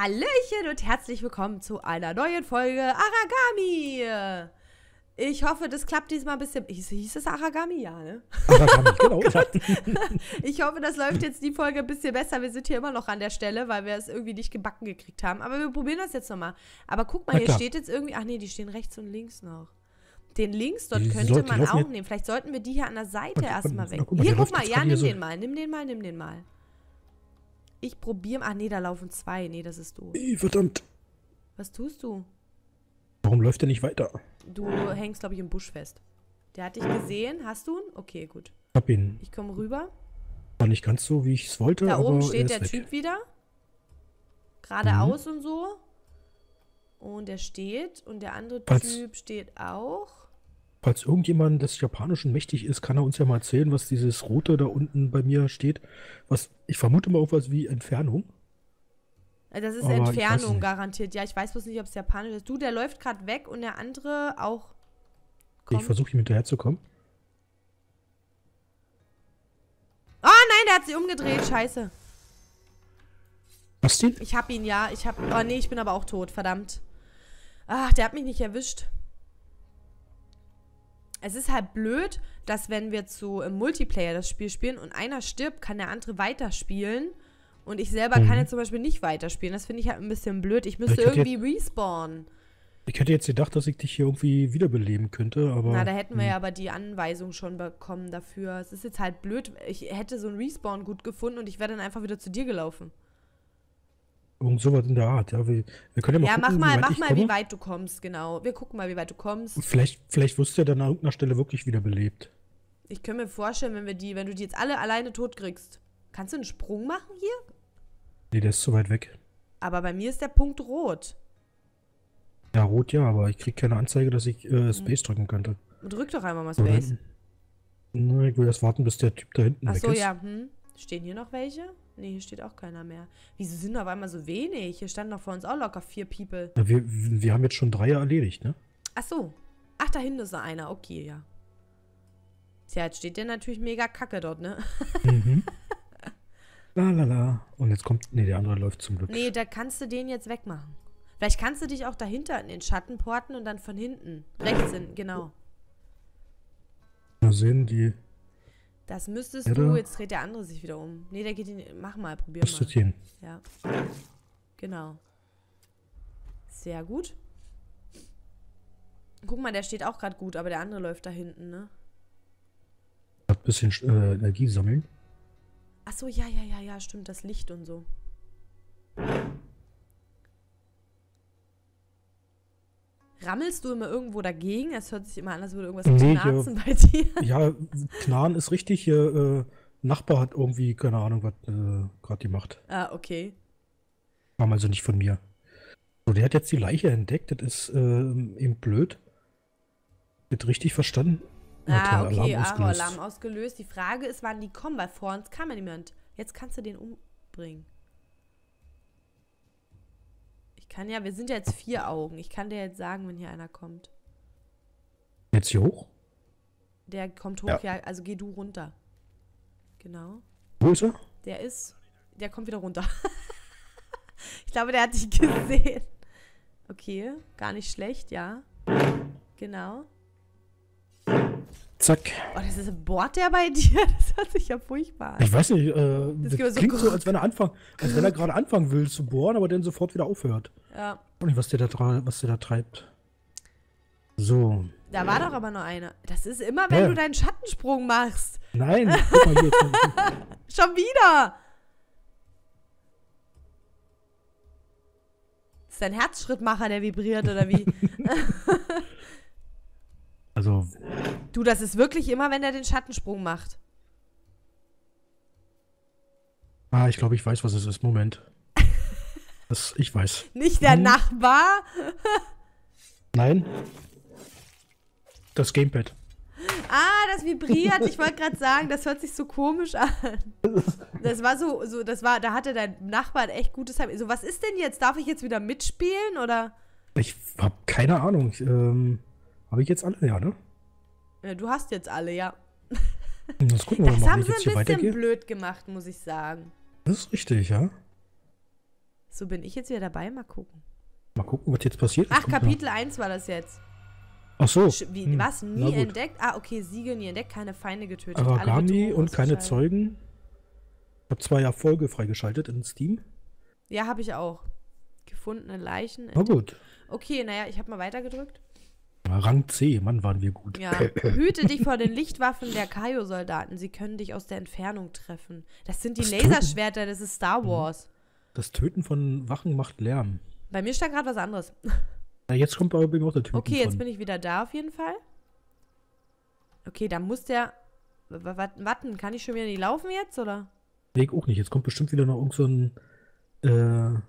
Hallöchen und herzlich willkommen zu einer neuen Folge Aragami. Ich hoffe, das klappt diesmal ein bisschen. Hieß es Aragami? Ja, ne? Aragami, genau. Ich hoffe, das läuft jetzt die Folge ein bisschen besser. Wir sind hier immer noch an der Stelle, weil wir es irgendwie nicht gebacken gekriegt haben. Aber wir probieren das jetzt nochmal. Aber guck mal, hier steht jetzt irgendwie. Ach nee, die stehen rechts und links noch. Den links dort könnte man auch nehmen. Vielleicht sollten wir die hier an der Seite erstmal weg. Hier, guck mal. Ja, nimm den mal. Nimm den mal. Ich probiere. Ach nee, da laufen zwei. Nee, das ist doof. Verdammt. Was tust du? Warum läuft der nicht weiter? Du hängst, glaube ich, im Busch fest. Der hat dich gesehen. Hast du ihn? Okay, gut. Ich hab ihn. Ich komme rüber. War nicht ganz so, wie ich es wollte. Da aber oben steht der weg. Typ wieder. Geradeaus und so. Und der steht. Und der andere Typ steht auch. Falls irgendjemand des Japanischen mächtig ist, kann er uns ja mal erzählen, was dieses Rote da unten bei mir steht. Was, ich vermute mal irgendwas wie Entfernung. Das ist aber Entfernung garantiert. Ja, ich weiß bloß nicht, ob es Japanisch ist. Du, der läuft gerade weg und der andere auch. Ich versuche ihm hinterher zu kommen. Oh nein, der hat sich umgedreht. Scheiße. Hast du ihn? Ich hab ihn, ja. Oh nee, ich bin aber auch tot. Verdammt. Ach, der hat mich nicht erwischt. Es ist halt blöd, dass wenn wir im Multiplayer das Spiel spielen und einer stirbt, kann der andere weiterspielen. Und ich selber kann jetzt zum Beispiel nicht weiterspielen. Das finde ich halt ein bisschen blöd. Ich müsste irgendwie respawnen. Ich hätte jetzt gedacht, dass ich dich hier irgendwie wiederbeleben könnte, aber... Na, da hätten wir ja aber die Anweisung schon bekommen dafür. Es ist jetzt halt blöd. Ich hätte so einen Respawn gut gefunden und ich wäre dann einfach wieder zu dir gelaufen. Irgend sowas in der Art, ja. Wir können ja mal gucken, mach mal, wie weit du kommst, genau. Wir gucken mal, wie weit du kommst. Und vielleicht wirst du ja dann an irgendeiner Stelle wirklich wiederbelebt. Ich kann mir vorstellen, wenn du die jetzt alle alleine tot kriegst. Kannst du einen Sprung machen hier? Nee, der ist zu weit weg. Aber bei mir ist der Punkt rot. Ja, rot ja, aber ich krieg keine Anzeige, dass ich Space drücken könnte. Drück doch einmal mal Space. Na, ich will erst warten, bis der Typ da hinten weg ist. Achso, ja. Stehen hier noch welche? Nee, hier steht auch keiner mehr. Wieso sind auf einmal so wenig? Hier standen doch vor uns auch locker 4 People. Na, wir haben jetzt schon 3 erledigt, ne? Achso. Ach, da hinten ist noch einer. Okay, ja. Tja, jetzt steht der natürlich mega kacke dort, ne? Lalala. Und jetzt kommt... Nee, der andere läuft zum Glück. Nee, da kannst du den jetzt wegmachen. Vielleicht kannst du dich auch dahinter in den Schatten porten und dann von hinten. Rechts hin, genau. Mal sehen, die... Das müsstest du... Jetzt dreht der andere sich wieder um. Nee, der geht ihn... Mach mal, probier mal. Hin. Ja. Genau. Sehr gut. Guck mal, der steht auch gerade gut, aber der andere läuft da hinten, ne? Ein bisschen Energie sammeln. Achso, ja, stimmt, das Licht und so. Rammelst du immer irgendwo dagegen? Es hört sich immer an, als würde irgendwas knarzen bei dir. Ja, Knarren ist richtig. Hier, Nachbar hat irgendwie, keine Ahnung, was gerade gemacht. Ah, okay. Kam also nicht von mir. So, der hat jetzt die Leiche entdeckt. Das ist eben blöd. Wird richtig verstanden? Ah, okay, Alarm ausgelöst. Die Frage ist, wann die kommen, weil vor uns kam ja niemand. Jetzt kannst du den umbringen. Wir sind ja jetzt 4 Augen. Ich kann dir jetzt sagen, wenn hier einer kommt. Jetzt hier hoch? Der kommt hoch, ja, also geh du runter. Genau. Wo ist er? Der kommt wieder runter. Ich glaube, der hat dich gesehen. Okay, gar nicht schlecht, ja. Genau. Zack. Oh, das ist ein Bohrt der bei dir? Das hört sich ja furchtbar an. Ich weiß nicht, das klingt so, als wenn er gerade anfangen will zu bohren, aber dann sofort wieder aufhört. Ja. Ich weiß nicht, was der da treibt. So. Da war doch aber nur einer. Das ist immer, wenn du deinen Schattensprung machst. Nein, guck mal hier. Schon wieder. Ist dein Herzschrittmacher, der vibriert, oder wie? Also. Du, das ist wirklich immer, wenn er den Schattensprung macht. Ah, ich glaube, ich weiß, was es ist. Moment. Ich weiß. Nicht der Nachbar? Nein. Das Gamepad. Ah, das vibriert. Ich wollte gerade sagen, das hört sich so komisch an. Das war da hatte dein Nachbar ein echt gutes Heim. So, was ist denn jetzt? Darf ich jetzt wieder mitspielen, oder? Ich habe keine Ahnung. Habe ich jetzt alle, ja, ne? Ja, du hast jetzt alle, ja. Das gucken wir mal, haben sie ein bisschen blöd gemacht, muss ich sagen. Das ist richtig, ja. So, bin ich jetzt wieder dabei? Mal gucken. Mal gucken, was jetzt passiert. Ach, Kapitel 1 war das jetzt. Ach so. Was? Nie entdeckt? Ah, okay, Siege nie entdeckt, keine Feinde getötet. Aragami und keine Zeugen. Ich habe 2 Erfolge freigeschaltet in Steam. Ja, habe ich auch. Gefundene Leichen. Na gut. Okay, naja, ich habe mal weitergedrückt. Rang C, Mann, waren wir gut. Ja. Hüte dich vor den Lichtwaffen der Kaio-Soldaten. Sie können dich aus der Entfernung treffen. Das sind die Laserschwerter, das ist Star Wars. Das Töten von Wachen macht Lärm. Bei mir stand gerade was anderes. Na, jetzt kommt aber auch der Töten Okay, jetzt bin ich wieder da auf jeden Fall. Okay, dann muss der... Warten, kann ich schon wieder nicht laufen jetzt, oder? Nee, auch nicht. Jetzt kommt bestimmt wieder noch irgend so ein...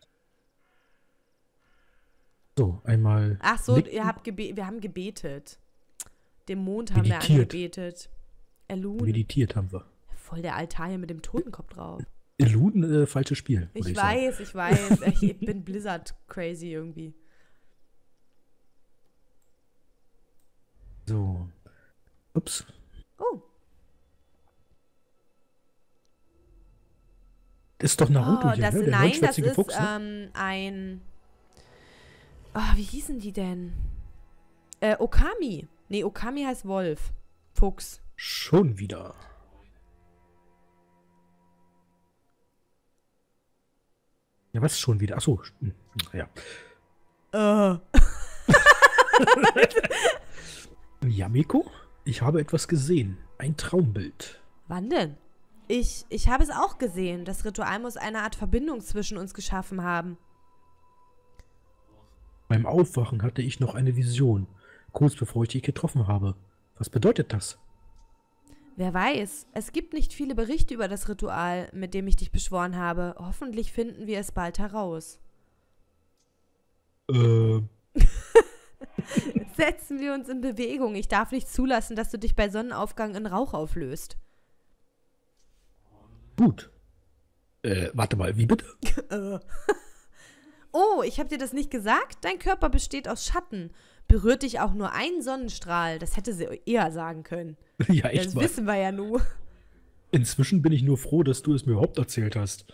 So, einmal... Ach so, wir haben gebetet. Dem Mond haben wir angebetet. Elun. Meditiert haben wir. Voll der Altar hier mit dem Totenkopf drauf. Elun, falsches Spiel. Ich weiß. Ich bin Blizzard crazy irgendwie. So. Ups. Oh. Das ist doch Naruto hier, ne? Nein, das ist Fuchs, ne? ein... Oh, wie hießen die denn? Okami. Nee, Okami heißt Wolf. Fuchs. Schon wieder. Ja, was schon wieder? Achso, ja. Ja, Miko, ich habe etwas gesehen. Ein Traumbild. Wann denn? Ich habe es auch gesehen. Das Ritual muss eine Art Verbindung zwischen uns geschaffen haben. Beim Aufwachen hatte ich noch eine Vision, kurz bevor ich dich getroffen habe. Was bedeutet das? Wer weiß. Es gibt nicht viele Berichte über das Ritual, mit dem ich dich beschworen habe. Hoffentlich finden wir es bald heraus. Setzen wir uns in Bewegung. Ich darf nicht zulassen, dass du dich bei Sonnenaufgang in Rauch auflöst. Gut. Warte mal, wie bitte? Oh, ich habe dir das nicht gesagt? Dein Körper besteht aus Schatten. Berührt dich auch nur ein Sonnenstrahl? Das hätte sie eher sagen können. Ja, echt Das mal. wissen wir ja nur. Inzwischen bin ich nur froh, dass du es mir überhaupt erzählt hast.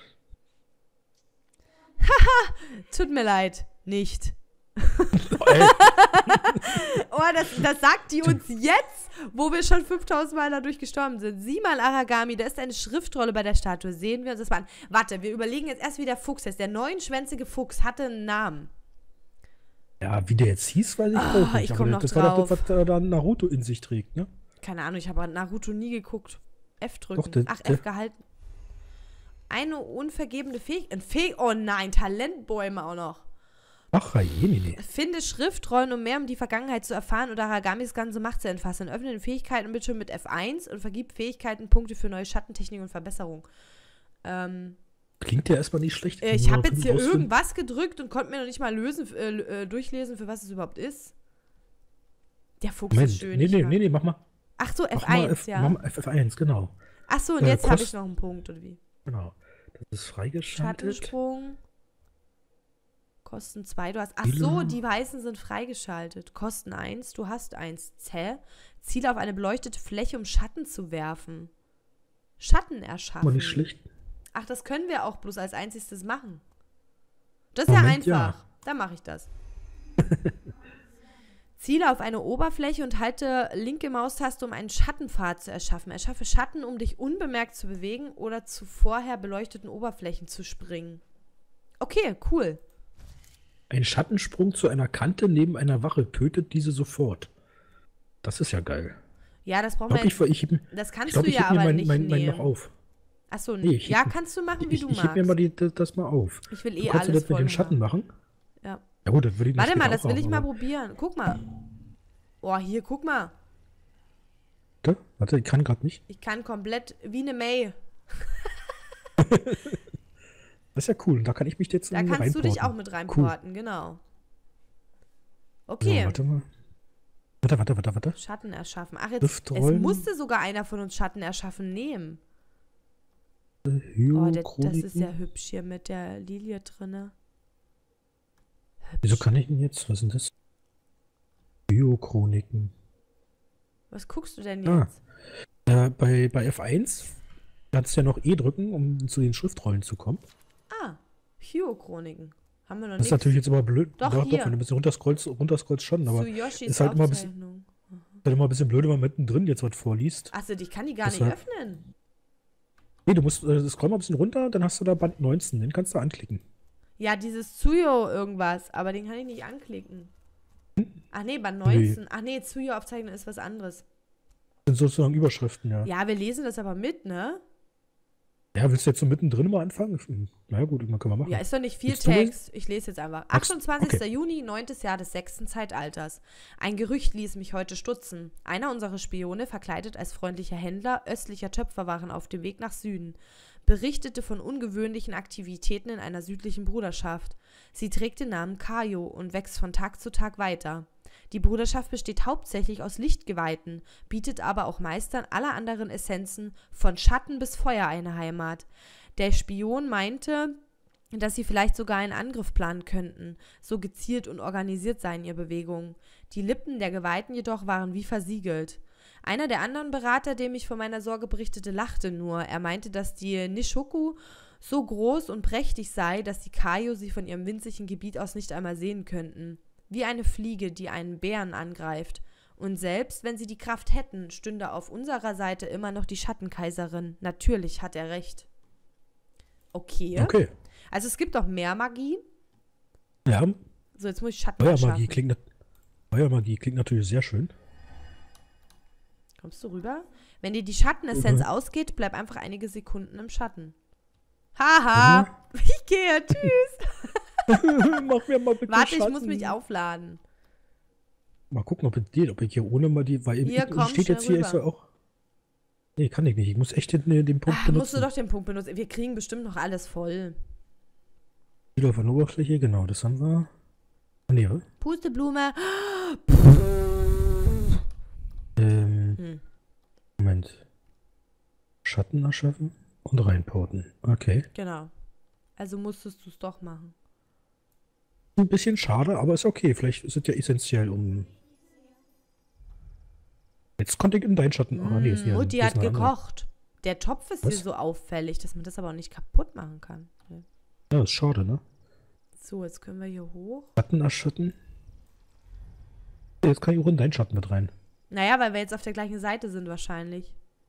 Tut mir leid. Nicht. Ey, Oh, das sagt die uns jetzt, wo wir schon 5000 Mal dadurch gestorben sind. Sieh mal, Aragami, da ist eine Schriftrolle bei der Statue. Sehen wir uns das mal an. Warte, wir überlegen jetzt erst, wie der Fuchs heißt. Der neunschwänzige Fuchs hatte einen Namen. ja, wie der jetzt hieß, weiß ich auch nicht. ich komm noch das drauf. war doch das, was da Naruto in sich trägt, ne? Keine Ahnung, ich habe Naruto nie geguckt. F drücken. Doch, Ach, F gehalten. Eine unvergebene Fähigkeit. Oh nein, Talentbäume auch noch. Ach, nee. Finde Schriftrollen, um mehr um die Vergangenheit zu erfahren oder Aragamis ganze Macht zu entfassen. Öffne den Fähigkeitenbildschirm mit F1 und vergib Fähigkeitenpunkte für neue Schattentechnik und Verbesserung. Klingt ja erstmal nicht schlecht. Ich habe jetzt hier irgendwas gedrückt und konnte mir noch nicht mal durchlesen, für was es überhaupt ist. Der Fuchs ist schön. Nee, mach mal. Ach so, F1, Mach mal F1, genau. Ach so, und jetzt habe ich noch einen Punkt, oder wie? Genau. Das ist freigeschaltet. Schattensprung. Kosten 2, du hast... Ach so, die Weißen sind freigeschaltet. Kosten 1, du hast 1. Ziele auf eine beleuchtete Fläche, um Schatten zu werfen. Schatten erschaffen. Mal nicht schlecht. Ach, das können wir auch bloß als einziges machen. Das ist ja einfach. Ja. Dann mache ich das. Ziele auf eine Oberfläche und halte linke Maustaste, um einen Schattenpfad zu erschaffen. Erschaffe Schatten, um dich unbemerkt zu bewegen oder zu vorher beleuchteten Oberflächen zu springen. Okay, cool. Ein Schattensprung zu einer Kante neben einer Wache tötet diese sofort. Das ist ja geil. Ja, das brauchen wir. Das kannst du ja aber nicht nehmen. noch auf. Achso, nee, ja, kannst du machen, wie du magst. Ich heb mir mal das mal auf. Ich will Kannst alles du das mit dem Schatten machen? Ja. Ja gut, das würde ich nicht. Warte mal, das will ich mal probieren. Guck mal. Oh, hier, guck mal. Warte, ich kann gerade nicht. Ich kann komplett wie eine May. Das ist ja cool. Da kann ich mich jetzt Da kannst du dich auch mit reinporten, genau. Okay. So, warte mal. Warte. Schatten erschaffen. Ach, jetzt, es musste sogar einer von uns Schatten erschaffen nehmen. Oh, das ist ja hübsch hier mit der Lilie drinne. Wieso kann ich denn jetzt? Was sind das? Hyochroniken. Was guckst du denn jetzt? Bei F1 kannst du ja noch E drücken, um zu den Schriftrollen zu kommen. Hyo-Chroniken. Haben wir noch Das nicht. ist natürlich jetzt immer blöd. Doch, Doch, hier. wenn du ein bisschen runterscrollst schon, aber Tsuyoshis ist halt immer ein bisschen, Aufzeichnung. halt immer ein bisschen blöd, wenn man mittendrin jetzt was vorliest. Achso, ich kann die gar nicht Deshalb- öffnen. Nee, du musst, scroll mal ein bisschen runter, dann hast du da Band 19, den kannst du anklicken. Ja, dieses Tsuyo irgendwas, aber den kann ich nicht anklicken. Ach nee, Band 19. Ach nee, Tsuyo-Aufzeichnung ist was anderes. Das sind sozusagen Überschriften, ja. Ja, wir lesen das aber mit, ne? Ja, willst du jetzt so mittendrin mal anfangen? Na ja, gut, können wir machen. Ja, ist doch nicht viel Willst du mal? Text. Ich lese jetzt einfach. Magst- 28. okay. Juni, 9. Jahr des 6. Zeitalters. Ein Gerücht ließ mich heute stutzen. Einer unserer Spione, verkleidet als freundlicher Händler östlicher Töpferwaren auf dem Weg nach Süden, berichtete von ungewöhnlichen Aktivitäten in einer südlichen Bruderschaft. Sie trägt den Namen Kayo und wächst von Tag zu Tag weiter. Die Bruderschaft besteht hauptsächlich aus Lichtgeweihten, bietet aber auch Meistern aller anderen Essenzen von Schatten bis Feuer eine Heimat. Der Spion meinte, dass sie vielleicht sogar einen Angriff planen könnten, so gezielt und organisiert seien ihre Bewegungen. Die Lippen der Geweihten jedoch waren wie versiegelt. Einer der anderen Berater, dem ich von meiner Sorge berichtete, lachte nur. Er meinte, dass die Nishoku so groß und prächtig sei, dass die Kayo sie von ihrem winzigen Gebiet aus nicht einmal sehen könnten. Wie eine Fliege, die einen Bären angreift. Und selbst wenn sie die Kraft hätten, stünde auf unserer Seite immer noch die Schattenkaiserin. Natürlich hat er recht. Okay. Okay. Also es gibt doch mehr Magie. Ja, So, jetzt muss ich Schatten Feuermagie erschaffen. klingt natürlich sehr schön. Kommst du rüber? Wenn dir die Schattenessenz ausgeht, bleib einfach einige Sekunden im Schatten. Haha. Ich gehe. Tschüss. Mach mir mal bitte Warte, ich Schatten. muss mich aufladen. Mal gucken, ob es geht, ob ich hier ohne mal die, weil Hier, komm, steht jetzt hier, schnell ist ja auch. Nee, kann ich nicht. Ich muss echt den Punkt Musst du benutzen. doch den Punkt benutzen. Wir kriegen bestimmt noch alles voll. Wieder von der Oberfläche, genau, das haben wir. Ah, nee, was? Pusteblume. Moment. Schatten erschaffen und reinporten. Okay. Genau. Also musstest du es doch machen. Ein bisschen schade, aber ist okay. Vielleicht ist es ja essentiell, um. Jetzt konnte ich in deinen Schatten. Ah, nee, ist hier Mutti ist hat eine andere. gekocht. Der Topf ist hier Was? so auffällig, dass man das aber auch nicht kaputt machen kann. Ja, ist schade, ne? So, jetzt können wir hier hoch. Schatten erschütten. Jetzt kann ich auch in deinen Schatten mit rein. Naja, weil wir jetzt auf der gleichen Seite sind wahrscheinlich.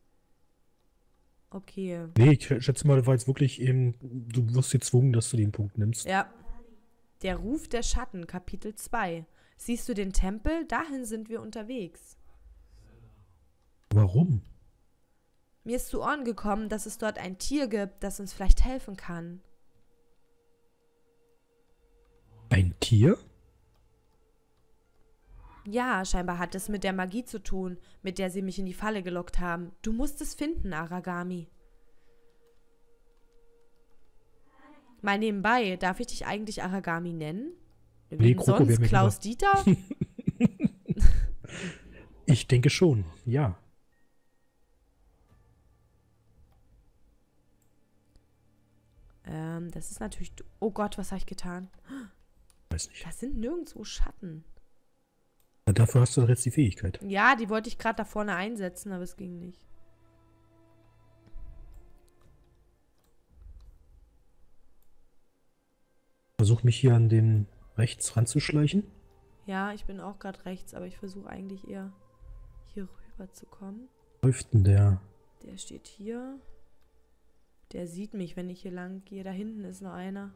Okay. Nee, ich schätze mal, das war jetzt wirklich eben. Du wirst gezwungen, dass du den Punkt nimmst. Ja. Der Ruf der Schatten, Kapitel 2. Siehst du den Tempel? Dahin sind wir unterwegs. Warum? Mir ist zu Ohren gekommen, dass es dort ein Tier gibt, das uns vielleicht helfen kann. Ein Tier? Ja, scheinbar hat es mit der Magie zu tun, mit der sie mich in die Falle gelockt haben. Du musst es finden, Aragami. Mal nebenbei, darf ich dich eigentlich Aragami nennen? Nee, Wen Kroko sonst? wär mir Klaus Dieter? Ich denke schon, ja. Das ist natürlich... Oh Gott, was habe ich getan? Weiß nicht. Da sind nirgendwo Schatten. Ja, dafür hast du doch jetzt die Fähigkeit. Ja, die wollte ich gerade da vorne einsetzen, aber es ging nicht. Versuch mich hier an den rechts ranzuschleichen. Ja, ich bin auch gerade rechts, aber ich versuche eigentlich eher hier rüber zu kommen. Läuft denn der? Der steht hier. Der sieht mich, wenn ich hier lang gehe. Da hinten ist noch einer.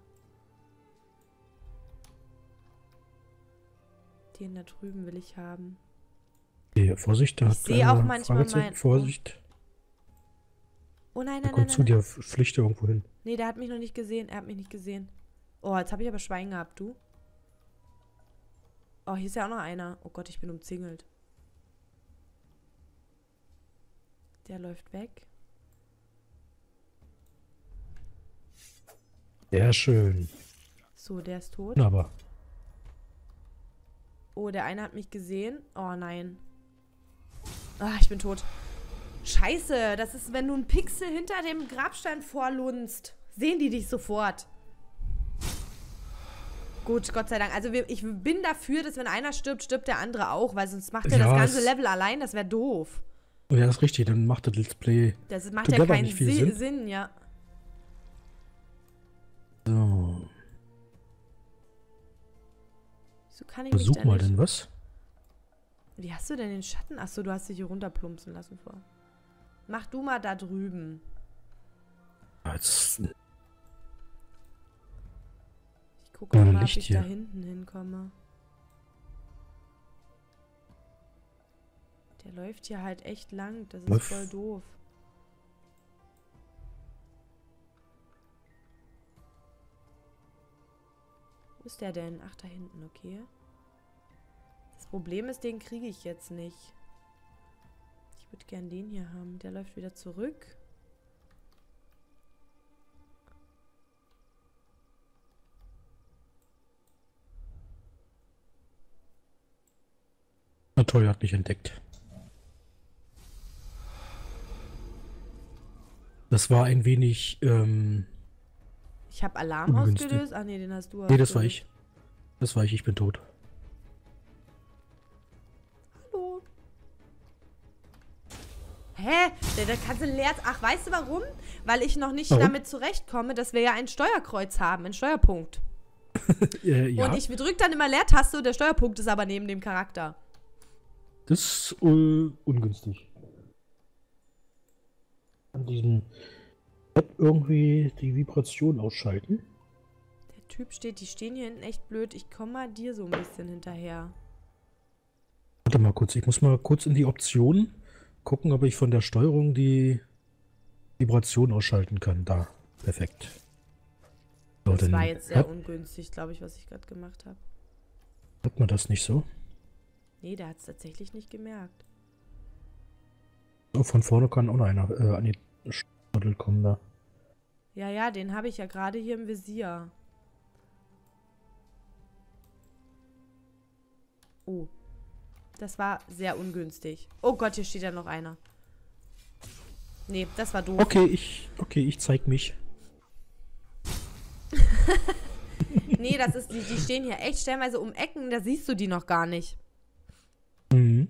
Den da drüben will ich haben. Okay, Vorsicht, da Ich hat sehe einer auch manchmal Fragezeichen. mein- Vorsicht, Oh nein, der nein, nein, kommt zu nein. dir, fliegt dir irgendwo hin. Nee, der hat mich noch nicht gesehen. Er hat mich nicht gesehen. Oh, jetzt habe ich aber Schwein gehabt, du. Oh, hier ist ja auch noch einer. Oh Gott, ich bin umzingelt. Der läuft weg. Sehr schön. So, der ist tot. Wunderbar. Oh, der eine hat mich gesehen. Oh nein. Ah, ich bin tot. Scheiße, das ist, wenn du einen Pixel hinter dem Grabstein vorlunzt. Sehen die dich sofort. Gut, Gott sei Dank. Also ich bin dafür, dass wenn einer stirbt, stirbt der andere auch, weil sonst macht er Ja, das ganze es- Level allein. Das wäre doof. Oh ja, das ist richtig, dann macht das Let's Play. Das macht ja Together keinen nicht viel Sinn. Sinn, ja. So. So kann ich mich Versuch da mal nicht... denn was. Wie hast du denn den Schatten? Achso, du hast dich hier runterplumpsen lassen vor. Mach du mal da drüben. Jetzt, Ich gucke mal, ob Licht ich hier. da hinten hinkomme. Der läuft hier halt echt lang. Das ist voll doof. Wo ist der denn? Ach, da hinten, okay. Das Problem ist, den kriege ich jetzt nicht. Ich würde gern den hier haben. Der läuft wieder zurück. Na toll, hat mich entdeckt. Das war ein wenig, Ich habe Alarm ungünstig. ausgelöst. Ach nee, den hast du Nee, das war ausgelöst. ich. Das war ich bin tot. Hallo. Hä? Da kannst du leer... Ach, weißt du warum? Weil ich noch nicht Warum? damit zurechtkomme, dass wir ja ein Steuerkreuz haben, einen Steuerpunkt. Ja, Und ich drücke dann immer Leertaste und der Steuerpunkt ist aber neben dem Charakter. das ist ungünstig. An diesem App irgendwie die Vibration ausschalten. Der Typ steht, die stehen hier hinten echt blöd. Ich komme mal dir so ein bisschen hinterher. Warte mal kurz, ich muss mal kurz in die Optionen gucken, ob ich von der Steuerung die Vibration ausschalten kann. Da, perfekt. So, Das dann war jetzt sehr ungünstig, glaube ich, was ich gerade gemacht habe. hat man das nicht so. Nee, der hat es tatsächlich nicht gemerkt. So, von vorne kann auch noch einer an die Shuttle kommen da. Ja, ja, den habe ich ja gerade hier im Visier. Oh. Das war sehr ungünstig. Oh Gott, hier steht ja noch einer. Nee, das war doof. Okay, ich zeig mich. Nee, das ist, die stehen hier echt stellenweise um Ecken, da siehst du die noch gar nicht. Mhm.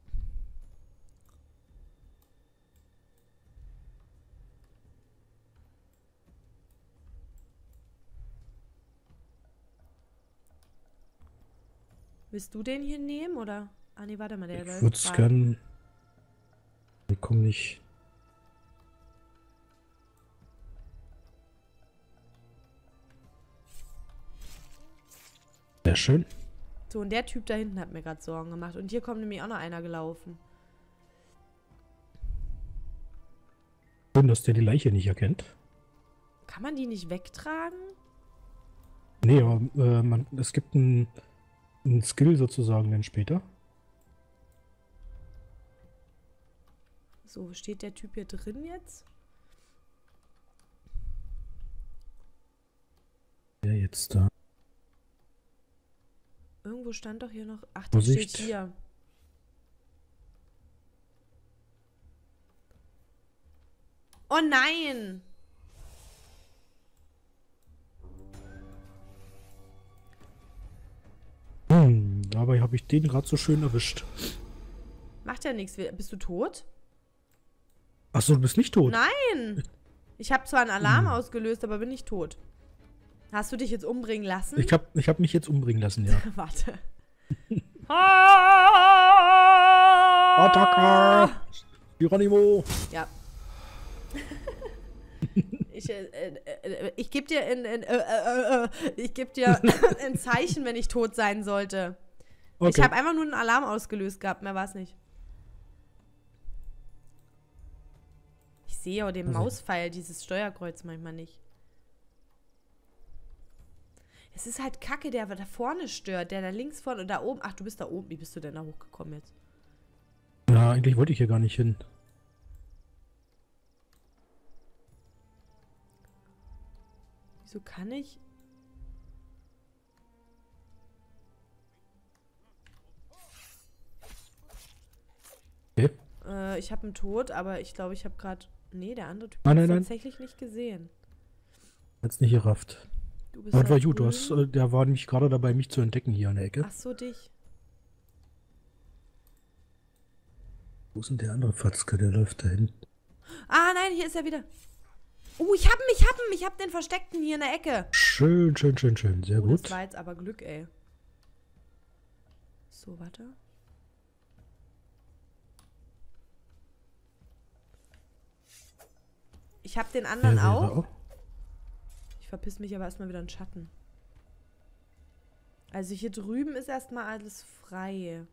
Willst du den hier nehmen, oder? Ah, nee, warte mal, der Ich läuft würde es frei. gern. Wir kommen nicht. Sehr schön. So, und der Typ da hinten hat mir gerade Sorgen gemacht. Und hier kommt nämlich auch noch einer gelaufen. Schön, dass der die Leiche nicht erkennt. Kann man die nicht wegtragen? Nee, aber es gibt einen Skill sozusagen dann später. So, steht der Typ hier drin jetzt? Ja, jetzt da. Irgendwo stand doch hier noch... Ach, der Vorsicht. steht hier. Oh nein! Dabei habe ich den gerade so schön erwischt. Macht ja nichts. Bist du tot? Achso, du bist nicht tot. Nein! Ich habe zwar einen Alarm ausgelöst, aber bin nicht tot. Hast du dich jetzt umbringen lassen? Ich hab mich jetzt umbringen lassen, ja. Warte. Attacke! Geronimo! Ja. Ich gebe dir ein Zeichen, wenn ich tot sein sollte. Okay. Ich habe einfach nur einen Alarm ausgelöst gehabt, mehr war es nicht. Ich sehe auch den Mauspfeil, dieses Steuerkreuz manchmal nicht. Es ist halt Kacke, der da vorne stört, der da links vorne und da oben. Ach, du bist da oben. Wie bist du denn da hochgekommen jetzt? Ja, eigentlich wollte ich hier gar nicht hin. Wieso kann ich? Okay. Ich habe einen Tod, aber ich glaube, ich habe gerade... Nee, der andere Typ Nein, hat nein, tatsächlich nicht gesehen. Hat's nicht gerafft. Du bist Aber das da war gut, drüben. der war nämlich gerade dabei, mich zu entdecken hier an der Ecke. Ach so, dich. Wo ist denn der andere Fatzke? Der läuft da hinten. Ah, nein, hier ist er wieder. Ich hab ihn. Ich hab den Versteckten hier in der Ecke. Schön, schön, schön, schön. Sehr Oh, das gut. war jetzt aber Glück, ey. So, warte. Ich habe den anderen auch. Ich verpiss mich aber erstmal wieder in den Schatten. Also hier drüben ist erstmal alles frei.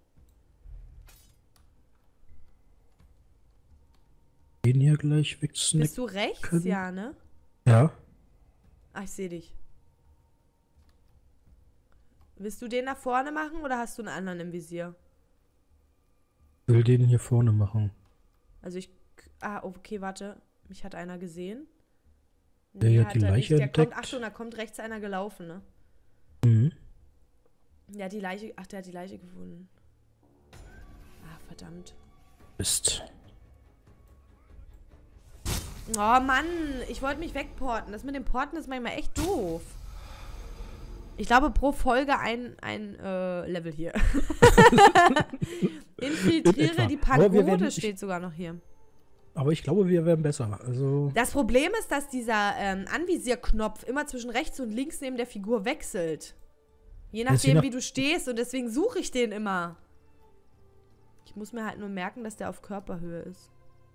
Den hier gleich wegsnacken. Bist du rechts? Ja, ne? Ja. Ach, ich sehe dich. Willst du den nach vorne machen oder hast du einen anderen im Visier? Ich will den hier vorne machen. Also ich... Ah, okay, warte. Mich hat einer gesehen. Nee, der hat die Leiche entdeckt. Achtung, da kommt rechts einer gelaufen, ne? Mhm. Der hat die Leiche... Ach, der hat die Leiche gefunden. Ah, verdammt. Mist. Oh Mann, ich wollte mich wegporten. Das mit dem Porten ist manchmal echt doof. Ich glaube, pro Folge ein Level hier. Infiltriere die Pagode steht sogar noch hier. Aber ich glaube, wir werden besser. Also das Problem ist, dass dieser Anvisierknopf immer zwischen rechts und links neben der Figur wechselt. Je nachdem, wie du stehst. Und deswegen suche ich den immer. Ich muss mir halt nur merken, dass der auf Körperhöhe ist.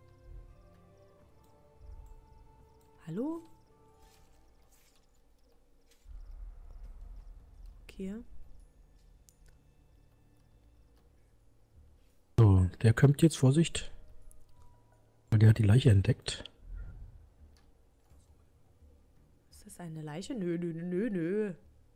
Hallo? Okay. So, der kommt jetzt, Vorsicht. Weil der hat die Leiche entdeckt. Ist das eine Leiche? Nö, nö, nö, nö.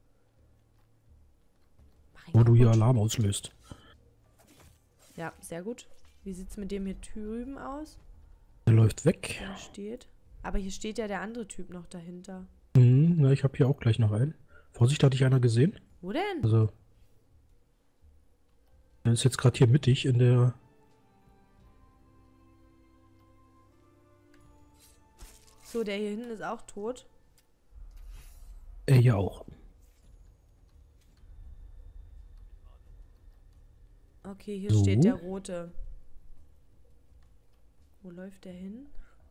Wo du hier Alarm auslöst. Ja, sehr gut. Wie sieht's mit dem hier drüben aus? Der läuft weg. Der steht. Aber hier steht ja der andere Typ noch dahinter. Mhm, na, ich habe hier auch gleich noch einen. Vorsicht, hat dich einer gesehen? Wo denn? Also, er ist jetzt gerade hier mittig in der... So, der hier hinten ist auch tot. Er hier auch. Okay, hier steht der Rote. Wo läuft der hin?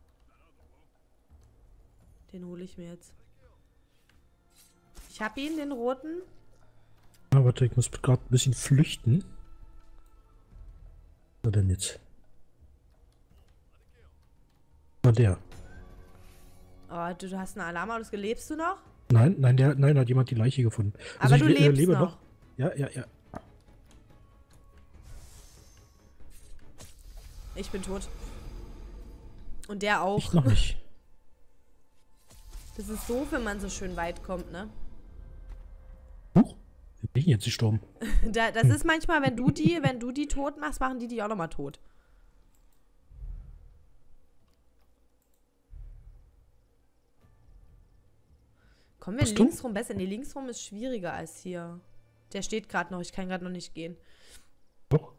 Den hole ich mir jetzt. Ich habe ihn, den Roten. Ah, warte, ich muss gerade ein bisschen flüchten. Was denn jetzt? War der. Oh, du hast einen Alarm aus. Lebst du noch? Nein, nein, hat jemand die Leiche gefunden. Also aber du lebst lebe noch. Ja. Ich bin tot. Und der auch. Ich noch nicht. Das ist doof, wenn man so schön weit kommt, ne? Huch, wie bin ich jetzt gestorben? Das ist manchmal, wenn du die tot machst, machen die auch nochmal tot. Kommen wir links rum besser? Nee, links rum ist schwieriger als hier. Der steht gerade noch, ich kann gerade noch nicht gehen. Doch.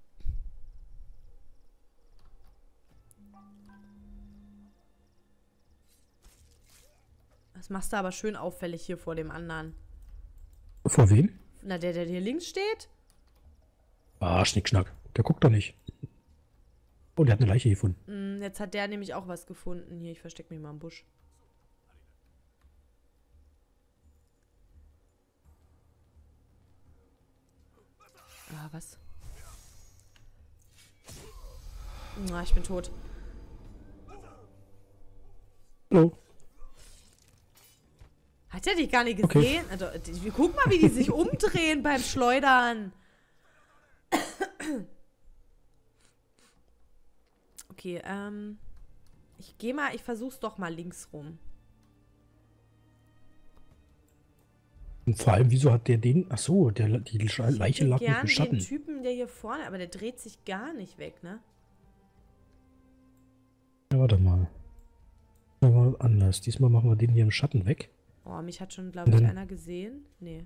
Das machst du aber schön auffällig hier vor dem anderen. Vor wem? Na, der hier links steht? Ah, Schnickschnack. Der guckt doch nicht. Oh, der hat eine Leiche gefunden. Jetzt hat der nämlich auch was gefunden. Hier, ich verstecke mich mal im Busch. Ah, was? Ah, ich bin tot. Hallo. Hat er dich gar nicht gesehen? Okay. Also, guck mal, wie die sich umdrehen beim Schleudern. Okay, ich versuch's doch mal links rum. Und vor allem, wieso hat der den... Achso, die Leiche lag mit dem Schatten. Den Typen, der hier vorne... Aber der dreht sich gar nicht weg, ne? Ja, warte mal. Machen wir anders. Diesmal machen wir den hier im Schatten weg. Oh, mich hat schon, glaube ich, einer gesehen. Nee.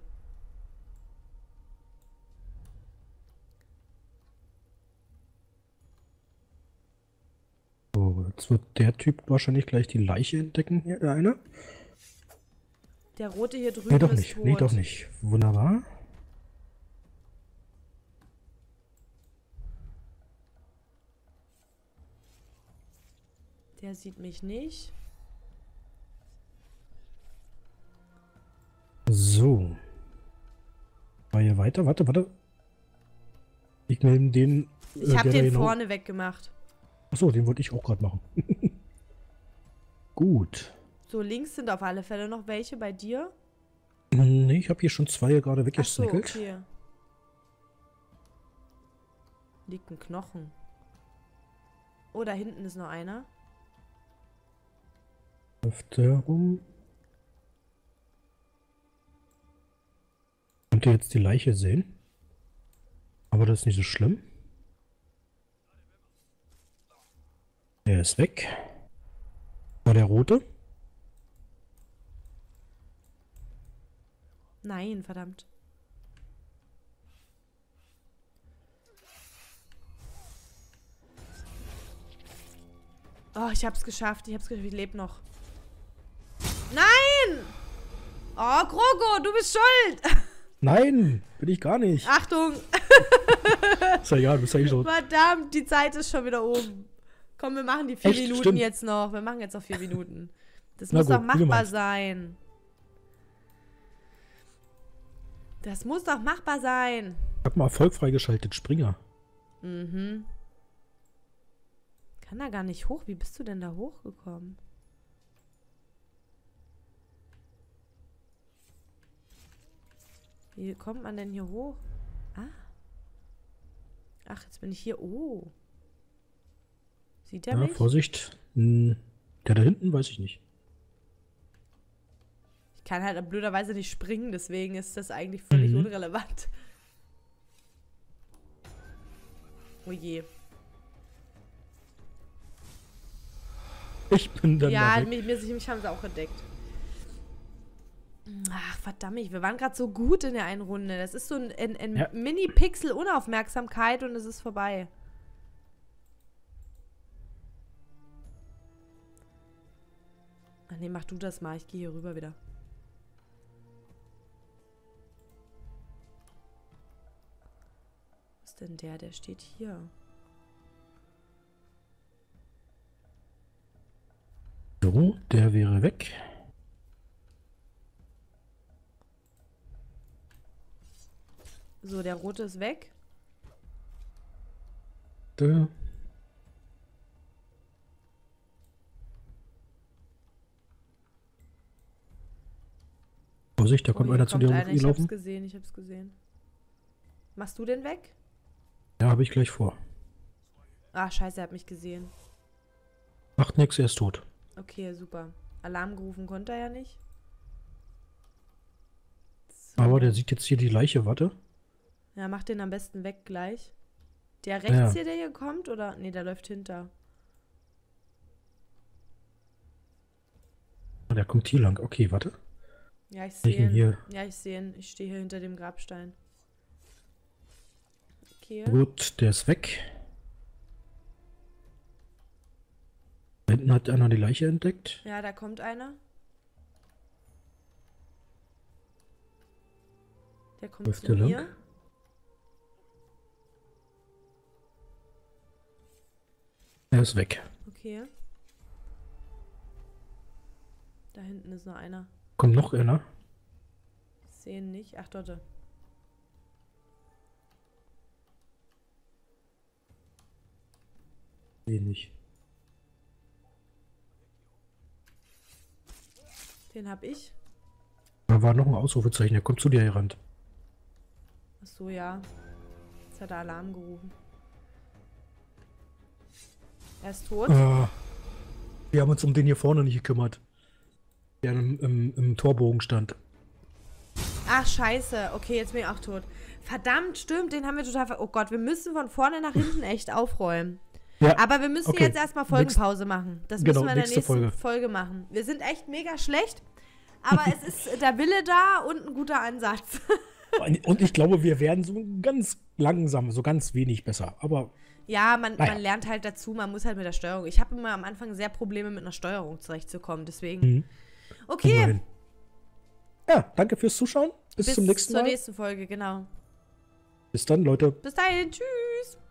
So, jetzt wird der Typ wahrscheinlich gleich die Leiche entdecken. Hier, der eine. Der Rote hier drüben nee, doch ist nicht. tot. Nee, doch nicht. Wunderbar. Der sieht mich nicht. So. Mal hier weiter. Warte. Ich nehme den. Ich habe den vorne weggemacht. Achso, den wollte ich auch gerade machen. Gut. So, links sind auf alle Fälle noch welche bei dir. Nee, ich habe hier schon 2 gerade weggesnackelt. Ach so, okay. Liegt ein Knochen. Oh, da hinten ist noch einer. Läuft der rum. Könnt ihr jetzt die Leiche sehen? Aber das ist nicht so schlimm. Der ist weg. War der rote? Nein, verdammt. Oh, ich hab's geschafft. Ich lebe noch. Nein! Oh, Krogo, du bist schuld! Nein, bin ich gar nicht. Achtung! Ist ja egal, du bist ja schon. Verdammt, die Zeit ist schon wieder oben. Komm, wir machen die 4 Minuten Stimmt. jetzt noch. Wir machen jetzt noch 4 Minuten. Das Na muss gut, doch machbar sein. Das muss doch machbar sein. Ich hab mal Erfolg freigeschaltet, Springer. Mhm. Kann da gar nicht hoch. Wie bist du denn da hochgekommen? Wie kommt man denn hier hoch? Ah. Ach, jetzt bin ich hier. Oh. Sieht er mich? Vorsicht. Der da hinten, weiß ich nicht. Ich kann halt blöderweise nicht springen, deswegen ist das eigentlich völlig unrelevant. Oh je. Ich bin dann Ja, da weg. mich haben sie auch entdeckt. Ach, verdammt, wir waren gerade so gut in der einen Runde. Das ist so ein Ja. Mini-Pixel-Unaufmerksamkeit und es ist vorbei. Ach nee, mach du das mal. Ich gehe hier rüber wieder. Was ist denn der? Der steht hier. So, der wäre weg. So, der rote ist weg. Da. Vorsicht, da kommt hier einer zu dir einer. Ich hab's hochgelaufen. gesehen, ich hab's gesehen. Machst du den weg? Ja, habe ich gleich vor. Ah, scheiße, er hat mich gesehen. Macht nix, er ist tot. Okay, super. Alarm gerufen konnte er ja nicht. So. Aber der sieht jetzt hier die Leiche, warte. Ja, mach den am besten weg gleich. Der rechts Ja. hier, der hier kommt, oder? Nee, der läuft hinter. Ah, der kommt hier lang. Okay, warte. Ja, ich Ich sehe ihn ihn. hier. Ja, ich sehe ihn. Ich stehe hier hinter dem Grabstein. Okay. Gut, der ist weg. Da hinten hat einer die Leiche entdeckt. Ja, da kommt einer. Der kommt Läuft zu der mir. lang? Er ist weg. Okay. Da hinten ist noch einer. Kommt noch einer? Ich sehe ihn nicht. Ach, dort. Nee, nicht. Den hab ich. Da war noch ein Ausrufezeichen, der kommt zu dir gerannt. Ach so, ja. Jetzt hat er Alarm gerufen. Er ist tot. Wir haben uns um den hier vorne nicht gekümmert. Der im Torbogen stand. Ach, scheiße. Okay, jetzt bin ich auch tot. Verdammt, stimmt, den haben wir total Oh Gott, wir müssen von vorne nach hinten echt aufräumen. Ja, Aber wir müssen okay. jetzt erstmal Folgenpause machen. Das müssen wir in der nächste nächsten Folge machen. Wir sind echt mega schlecht, aber es ist der Wille da und ein guter Ansatz. Und ich glaube, wir werden so ganz langsam, so ganz wenig besser. Aber Ja, man naja. lernt halt dazu, man muss halt mit der Steuerung. Ich habe immer am Anfang sehr Probleme mit einer Steuerung zurechtzukommen, deswegen. Okay, immerhin. Ja, danke fürs Zuschauen. Bis zum nächsten Mal. Bis zur nächsten Folge, genau. Bis dann, Leute. Bis dahin, tschüss.